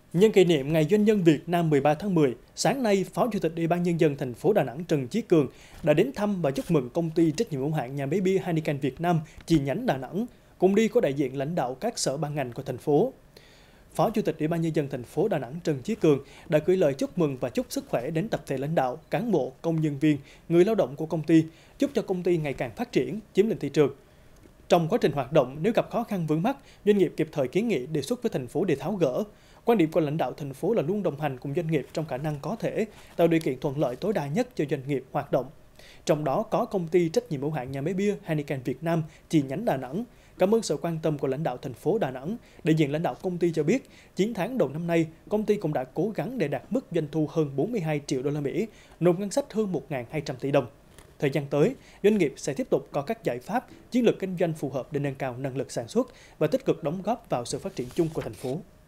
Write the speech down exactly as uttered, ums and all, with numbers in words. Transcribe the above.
Nhân kỷ niệm Ngày Doanh nhân Việt Nam mười ba tháng mười, sáng nay, Phó Chủ tịch Ủy ban Nhân dân thành phố Đà Nẵng Trần Chí Cường đã đến thăm và chúc mừng công ty trách nhiệm hữu hạn nhà máy bia Heineken Việt Nam chi nhánh Đà Nẵng. Cùng đi có đại diện lãnh đạo các sở ban ngành của thành phố. Phó Chủ tịch Ủy ban Nhân dân thành phố Đà Nẵng Trần Chí Cường đã gửi lời chúc mừng và chúc sức khỏe đến tập thể lãnh đạo, cán bộ, công nhân viên, người lao động của công ty, chúc cho công ty ngày càng phát triển, chiếm lĩnh thị trường. Trong quá trình hoạt động, nếu gặp khó khăn vướng mắc, doanh nghiệp kịp thời kiến nghị đề xuất với thành phố để tháo gỡ. Quan điểm của lãnh đạo thành phố là luôn đồng hành cùng doanh nghiệp trong khả năng có thể, tạo điều kiện thuận lợi tối đa nhất cho doanh nghiệp hoạt động. Trong đó có công ty trách nhiệm hữu hạn nhà máy bia Heineken Việt Nam chi nhánh Đà Nẵng. Cảm ơn sự quan tâm của lãnh đạo thành phố Đà Nẵng. Đại diện lãnh đạo công ty cho biết, chín tháng đầu năm nay, công ty cũng đã cố gắng để đạt mức doanh thu hơn bốn mươi hai triệu đô la Mỹ, nộp ngân sách hơn một nghìn hai trăm tỷ đồng. Thời gian tới, doanh nghiệp sẽ tiếp tục có các giải pháp, chiến lược kinh doanh phù hợp để nâng cao năng lực sản xuất và tích cực đóng góp vào sự phát triển chung của thành phố.